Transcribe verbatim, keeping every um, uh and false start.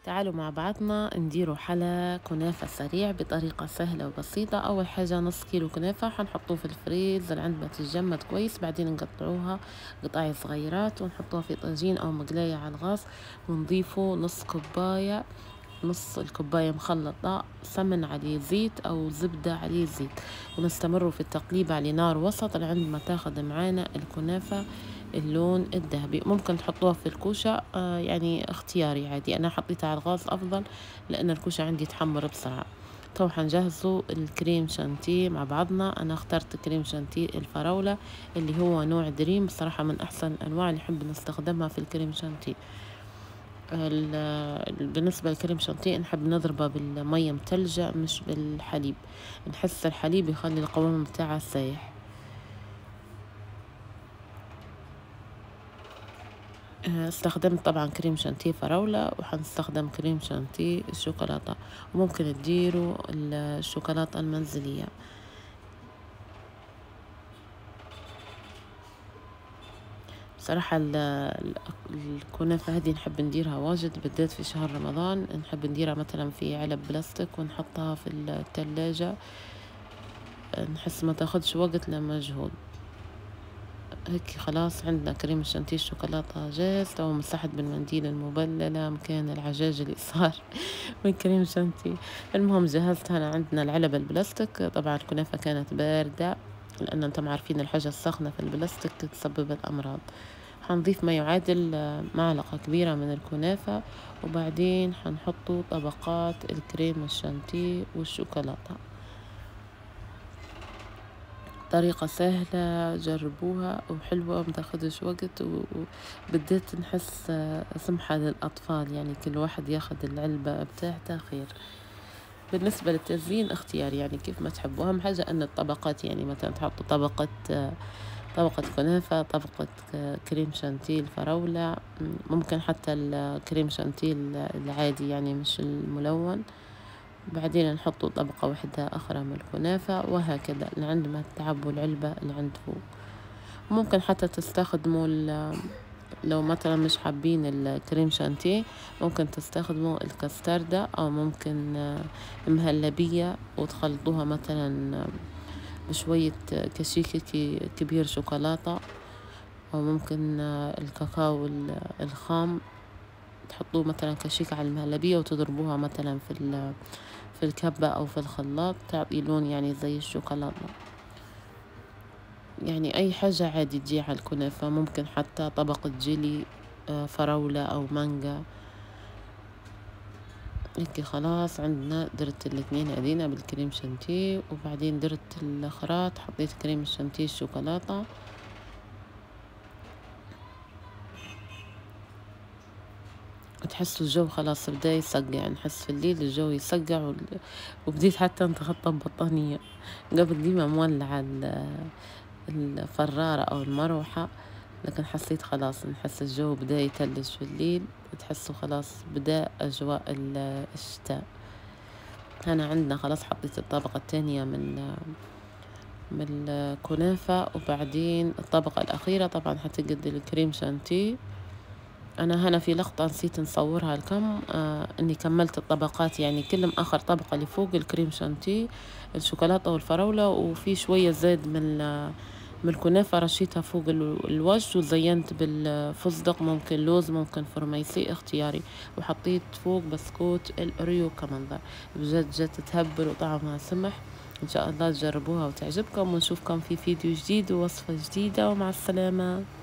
تعالوا مع بعضنا نديروا حلا كنافة سريع بطريقة سهلة وبسيطة. أول حاجة نص كيلو كنافة حنحطوه في الفريز لعند ما تتجمد كويس، بعدين نقطعوها قطع صغيرات ونحطوها في طاجين أو مقلاية على الغاز، ونضيفوا نص كوباية نص الكوباية مخلطة سمن عليه زيت أو زبدة عليه زيت، ونستمر في التقليب على نار وسط لعند ما تاخد معانا الكنافة اللون الذهبي. ممكن تحطوها في الكوشة، آه يعني اختياري عادي، أنا حطيتها على الغاز أفضل لأن الكوشة عندي تحمر بسرعة. تو حنجهزوا الكريم شانتيه مع بعضنا. أنا اخترت كريم شانتيه الفراولة اللي هو نوع دريم، بصراحة من أحسن الأنواع اللي نحب نستخدمها في الكريم شانتيه. بالنسبة للكريم شانتيه نحب نضربه بالمية متلجة مش بالحليب، نحس الحليب يخلي القوام بتاعه سايح. استخدمت طبعا كريم شانتيه فراولة، وحنستخدم كريم شانتيه الشوكولاتة، وممكن تديروا الشوكولاتة المنزلية. بصراحة الكنافة هذه نحب نديرها واجد بالذات في شهر رمضان، نحب نديرها مثلا في علب بلاستيك ونحطها في الثلاجة، نحس ما تاخدش وقت لا مجهود. هيك خلاص عندنا كريم الشانتيه الشوكولاتة جاهز. تو مسحت بالمنديل المبللة مكان العجاج اللي صار من كريم الشانتيه. المهم جهزت هنا عندنا العلب البلاستيك، طبعا الكنافة كانت باردة لأن انتم عارفين الحاجة السخنة في البلاستيك تسبب الأمراض. حنضيف ما يعادل معلقة كبيرة من الكنافة، وبعدين حنحطوا طبقات الكريم الشانتيه والشوكولاتة. طريقة سهلة جربوها وحلوة متاخدش وقت، وبديت نحس سمحة للأطفال، يعني كل واحد ياخد العلبة بتاعته خير. بالنسبة للتزيين اختياري، يعني كيف ما تحبوا، أهم حاجة أن الطبقات يعني مثلا تحطوا طبقة طبقة كنافة، طبقة كريم شانتيه الفراولة، ممكن حتى الكريم شانتيه العادي يعني مش الملون، بعدين نحطوا طبقة واحدة أخرى من الكنافة، وهكذا لعند ما تعبوا العلبة اللي عند فوق. ممكن حتى تستخدموا لو مثلا مش حابين الكريم شانتيه ممكن تستخدموا الكاستردة، أو ممكن مهلبية وتخلطوها مثلا بشوية كشيك كبير شوكولاتة، أو ممكن الكاكاو الخام تحطوه مثلا كشيك على المهلبية وتضربوها مثلا في في الكبة أو في الخلاط، تعطي لون يعني زي الشوكولاتة. يعني أي حاجة عادي تجي على الكنافة، ممكن حتى طبقة جيلي فراولة أو مانجا. هيك خلاص عندنا درت الاثنين هذينا بالكريم شانتيه، وبعدين درت الخراط حطيت كريم الشانتيه الشوكولاتة. تحسوا الجو خلاص بدا يسقع، نحس في الليل الجو يسقع، وبديت حتى نتغطى ببطانية. قبل ديما مولعة الفرارة أو المروحة، لكن حسيت خلاص نحس الجو بدا يتلج في الليل، تحسوا خلاص بدا أجواء الشتاء. هنا عندنا خلاص حطيت الطبقة الثانية من من الكنافة، وبعدين الطبقة الأخيرة طبعا حتقد الكريم شانتيه. أنا هنا في لقطة نسيت نصورها لكم، آه إني كملت الطبقات، يعني كل آخر طبقة اللي فوق الكريم شانتيه الشوكولاتة والفراولة، وفي شوية زيت من من الكنافة رشيتها فوق الوجه، وزينت بالفستق، ممكن لوز ممكن فرميسي اختياري، وحطيت فوق بسكوت الأوريو كمنظر. بجد جد تهبل وطعمها سمح. إن شاء الله تجربوها وتعجبكم، ونشوفكم في فيديو جديد ووصفة جديدة، ومع السلامة.